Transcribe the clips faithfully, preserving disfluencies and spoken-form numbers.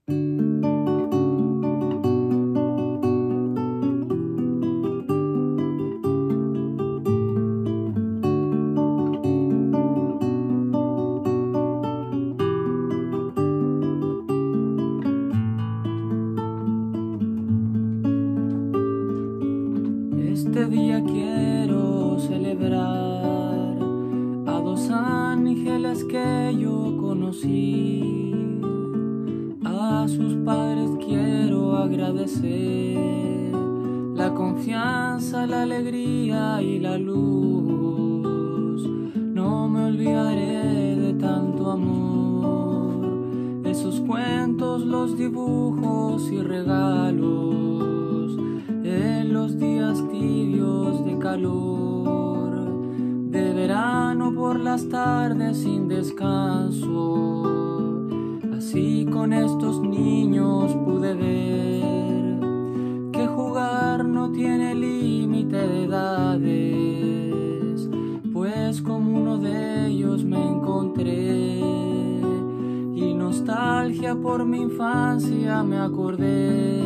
Este día quiero celebrar a dos ángeles que yo conocí. A sus padres quiero agradecer la confianza, la alegría y la luz. No me olvidaré de tanto amor, esos cuentos, los dibujos y regalos, en los días tibios de calor, de verano por las tardes sin descanso. Así con estos niños pude ver que jugar no tiene límite de edades, pues como uno de ellos me encontré y nostalgia por mi infancia me acordé.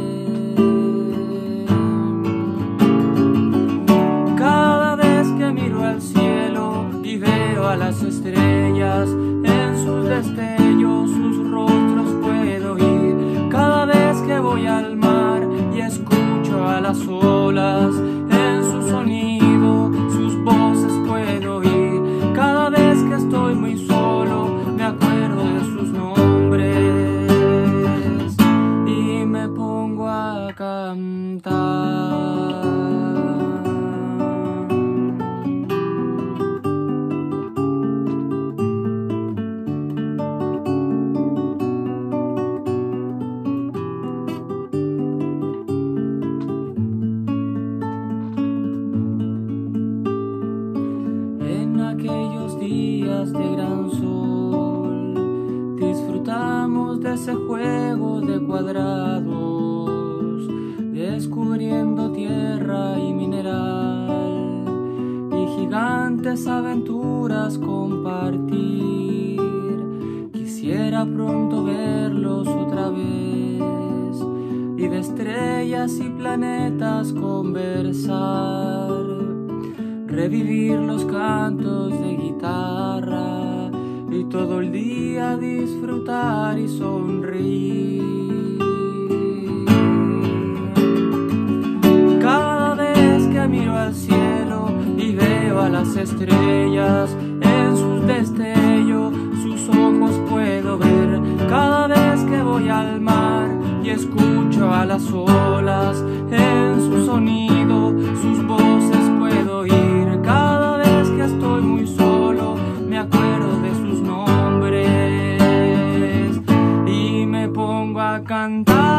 A las estrellas, en sus destellos, sus rostros puedo oír. Cada vez que voy al mar y escucho a las olas, en su sonido, sus voces puedo oír. Cada vez que estoy muy solo, me acuerdo de sus nombres y me pongo a cantar. Aquellos días de gran sol, disfrutamos de ese juego de cuadrados, descubriendo tierra y mineral, y gigantes aventuras compartir. Quisiera pronto verlos otra vez, y de estrellas y planetas conversar, revivir los cantos de guitarra y todo el día disfrutar y sonreír. Cada vez que miro al cielo y veo a las estrellas, en sus destellos sus ojos puedo ver. Cada vez que voy al mar y escucho a las olas, en su sonido sus voces puedo oír. Cada vez que estoy muy solo, me acuerdo de sus nombres y me pongo a cantar.